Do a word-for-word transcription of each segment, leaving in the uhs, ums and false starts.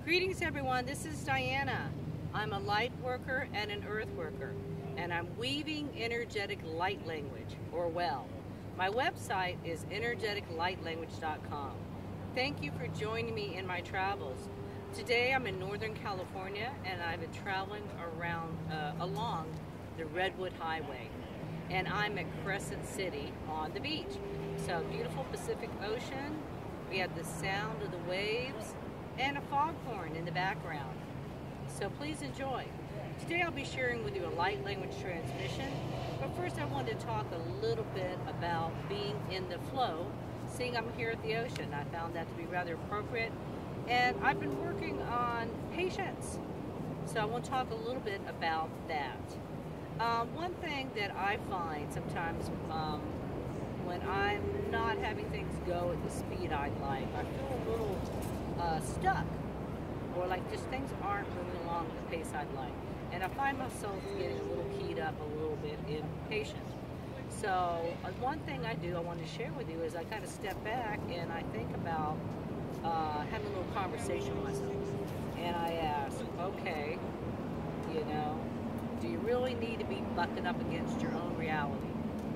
Greetings everyone, this is Diana. I'm a light worker and an earth worker, and I'm weaving energetic light language, or well. My website is energetic light language dot com. Thank you for joining me in my travels. Today I'm in Northern California and I've been traveling around uh, along the Redwood Highway. And I'm at Crescent City on the beach. So beautiful Pacific Ocean, we have the sound of the waves, and a foghorn in the background. So please enjoy. Today I'll be sharing with you a light language transmission, but first I wanted to talk a little bit about being in the flow, seeing I'm here at the ocean. I found that to be rather appropriate, and I've been working on patience. So I want to talk a little bit about that. Um, one thing that I find sometimes um, when I'm not having things go at the speed I'd like, I feel a little Uh, stuck, or like just things aren't moving along at the pace I'd like, and I find myself getting a little keyed up, a little bit impatient. So uh, one thing I do I want to share with you is I kind of step back and I think about uh, having a little conversation with myself, and I ask, okay, you know, do you really need to be bucking up against your own reality?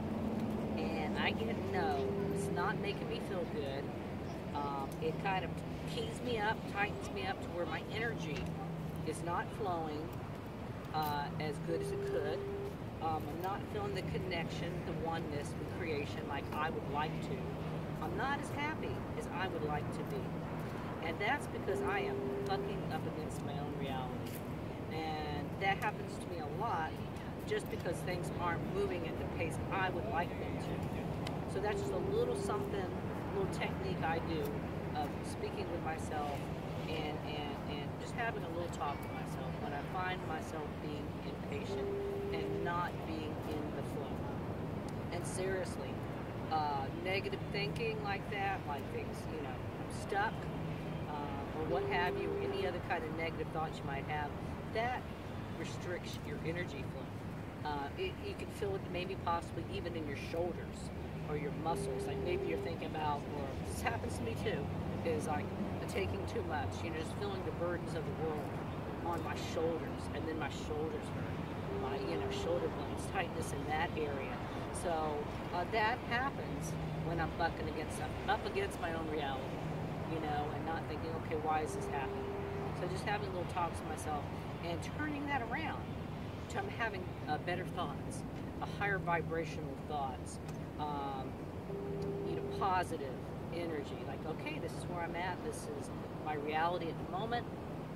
And I get no, it's not making me feel good. Um, it kind of keys me up, tightens me up to where my energy is not flowing uh, as good as it could. Um, I'm not feeling the connection, the oneness, the creation like I would like to. I'm not as happy as I would like to be. And that's because I am bucking up against my own reality. And that happens to me a lot just because things aren't moving at the pace I would like them to. So that's just a little something, little technique I do of speaking with myself and, and, and just having a little talk with myself when I find myself being impatient and not being in the flow. And seriously, uh, negative thinking like that, like things, you know, I'm stuck, uh, or what have you, or any other kind of negative thoughts you might have, that restricts your energy flow. Uh, it, you can feel it maybe possibly even in your shoulders or your muscles. Like maybe you're thinking about, or this happens to me too, is like taking too much, you know, just feeling the burdens of the world on my shoulders, and then my shoulders hurt, my, you know, shoulder blades, tightness in that area. So uh, that happens when I'm bucking against, up against my own reality, you know, and not thinking, okay, why is this happening? So just having little talks with myself and turning that around to I'm having uh, better thoughts, a higher vibrational thoughts, um, you know, positive energy, like, okay, this is where I'm at, this is my reality at the moment,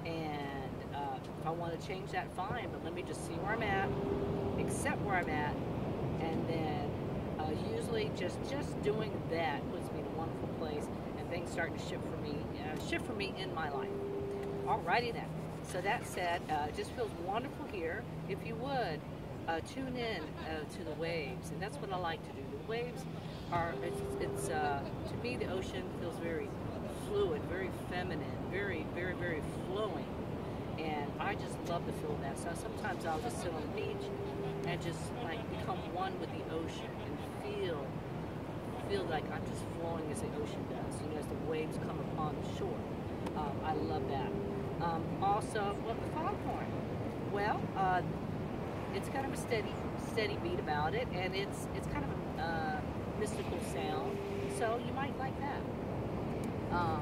and uh, if I want to change that, fine, but let me just see where I'm at, accept where I'm at, and then uh, usually just just doing that puts me in a wonderful place, and things start to shift for me, uh, shift for me in my life. Alrighty then. So that said, uh, it just feels wonderful here. If you would, uh, tune in uh, to the waves, and that's what I like to do. The waves are, it's, it's uh, to me, the ocean feels very fluid, very feminine, very, very, very flowing, and I just love the feel of that. So sometimes I'll just sit on the beach and just like become one with the ocean and feel, feel like I'm just flowing as the ocean does, you know, as the waves come upon the shore. Um, I love that. Um, also, well, the foghorn. Well, uh, it's kind of a steady, steady beat about it, and it's it's kind of a uh, mystical sound. So you might like that. Um,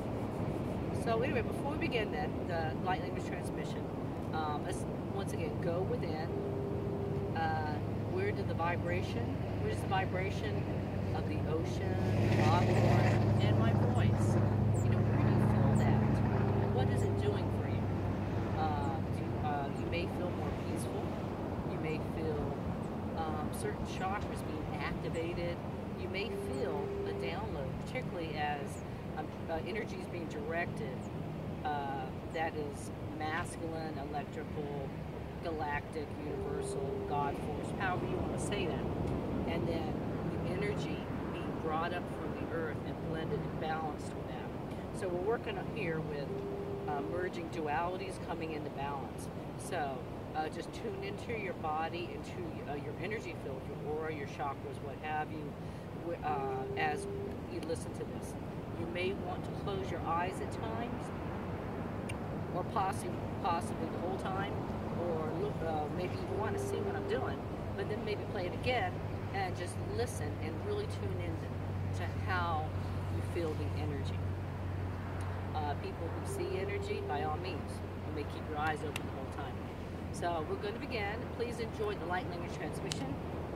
so anyway, before we begin that the light language transmission, um, let's once again go within. Uh, where did the vibration? Where's the vibration of the ocean, the foghorn, and my voice? You know, where do you feel that? What is it doing for you? Uh, do, uh, you may feel more peaceful. You may feel um, certain chakras being activated. You may feel a download, particularly as um, uh, energy is being directed. Uh, that is masculine, electrical, galactic, universal, God force, however you want to say that. And then the energy being brought up from the earth and blended and balanced with that. So we're working up here with uh, merging dualities coming into balance. So uh, just tune into your body, into uh, your energy field, your aura, your chakras, what have you, uh, as you listen to this. You may want to close your eyes at times or possibly, possibly the whole time, or look, uh, maybe you want to see what I'm doing, but then maybe play it again and just listen and really tune in to how you feel the energy. Uh, people who see energy, by all means, you may keep your eyes open the whole time. So we're going to begin. Please enjoy the light language transmission.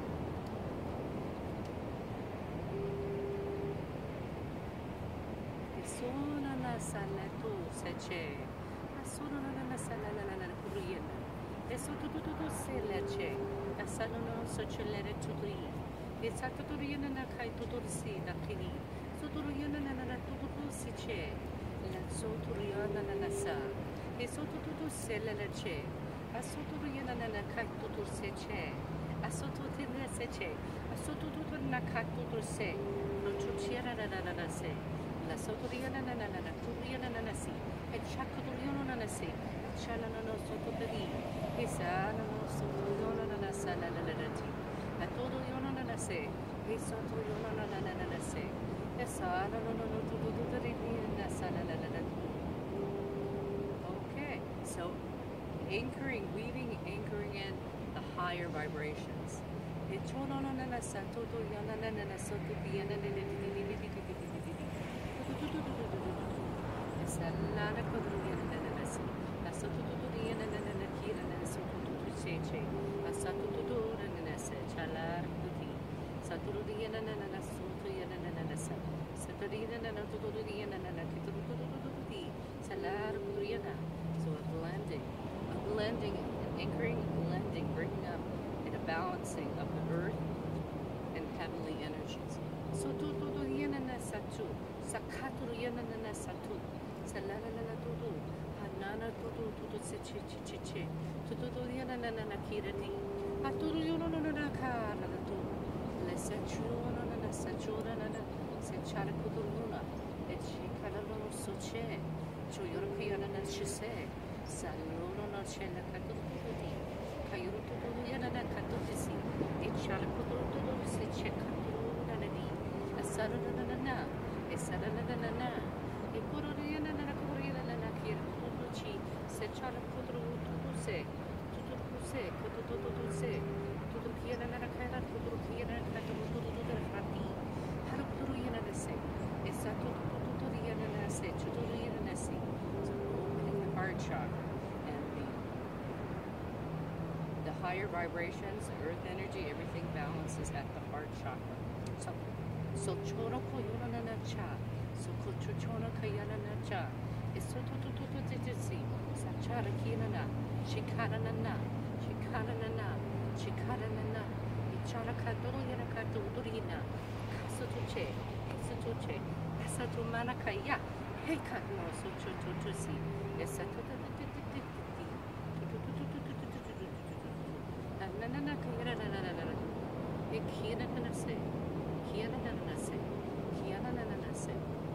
La sotoriana na na na na turiana na na si e chakuriano na na si e chala no sotopedi e sa no sotoriano na na sa la la la ti a todo yono na na se e sotoriano na na na na na se e sa no no no tu tu tu ri na sa la la la la. Okay, so anchoring, weaving, anchoring in the higher vibrations. E chono na na sa todo yono na na na sotoriana na na na Salana Kodrian and Nasi, a Soturian and a Kira and Sotu Cheche, a Satutur and Nessa, Chalar Kuti, Saturian and a Soturian and a Nessa, Saturian and a Tuturian and a Kituri, Salar Kuriana. So a blending, a blending, an anchoring, a blending, bringing up and a balancing of the earth and heavenly energies. So Tuturian and a Satu, Sakaturian and a Satu. Salana na tudo, hanana tudo tudo se chi chi chi chi, tudo yana na na na kirati, a tudo yono no na ka na tu, le se chuno na na se chura na na se chara kudo luna, e chi kala no so che, chu yoro kiyana na chise, salono na che na katu tudo di, kayuro tudo yana na katu disi, e chara kudo tudo se che katu na na di, a sara na na na na, e sara na na na na. E cororiana na cororiana na kira tudo chi se chala tudo tudo se tudo se tudo tudo se tudo kira na kira tudo kira na tudo tudo tudo rati har tudo yana na se esa tudo tudo tudo yana na se tudo yana na se so opening the heart chakra and the the higher vibrations, earth energy, everything balances at the heart chakra. So so choro ko yana na cha. So kuchuchona kayana na cha, is so to to to to titsi, sachara kinana, shikana na, shikana na, shikana na, ichara kadoro yana kadurina, kasatuche, kasatuche, kasatu manakaya, hey kat no so to to to see, yes to to to to to to na na na kayana na na na na, ikina na se, kiana na na se, kiana na na se.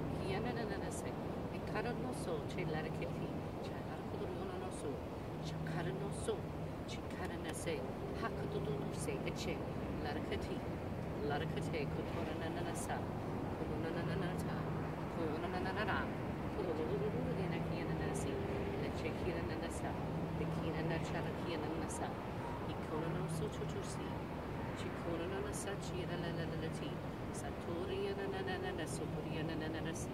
No so, che la kiti, chara kuduno no so, chakara no so, chikara na se, hakudu se, eche, la kati, la kate, kutona na na sa, kuduna na na na ta, kuduna na na na na, kudu na kiana na si, the chekina na sa, the kina na chara kiana na sa, ikona no so chuchusi, chikona na sa, chira la la la ti, saturia na na na na, soturia na na na si.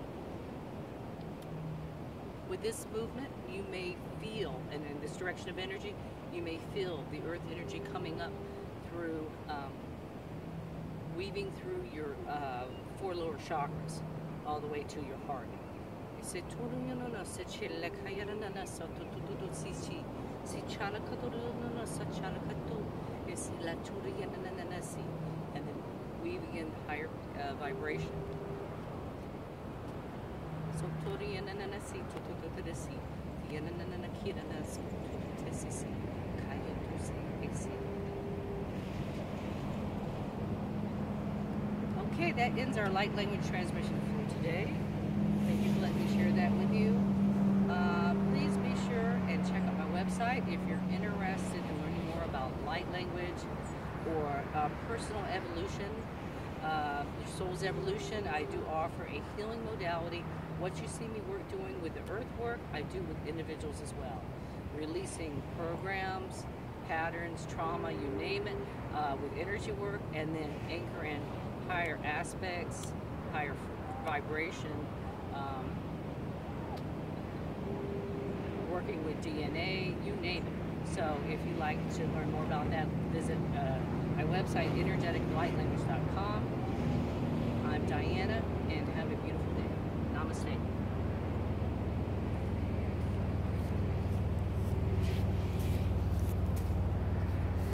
With this movement, you may feel, and in this direction of energy, you may feel the earth energy coming up through, um, weaving through your uh, four lower chakras, all the way to your heart. And then weaving in higher uh, vibration. So tori yana na si to to to to si yana na na kira na so to to si kaya to si exi. Okay, that ends our light language transmission for today. Thank you for letting me share that with you. Uh, please be sure and check out my website if you're interested in learning more about light language or uh, personal evolution. Uh, uh, Soul's Evolution, I do offer a healing modality. What you see me work doing with the earth work, I do with individuals as well. Releasing programs, patterns, trauma, you name it, uh, with energy work, and then anchor in higher aspects, higher vibration, um, working with D N A, you name it. So if you'd like to learn more about that, visit uh, my website, energetic light language dot com. I'm Diana, and have a beautiful day. Namaste.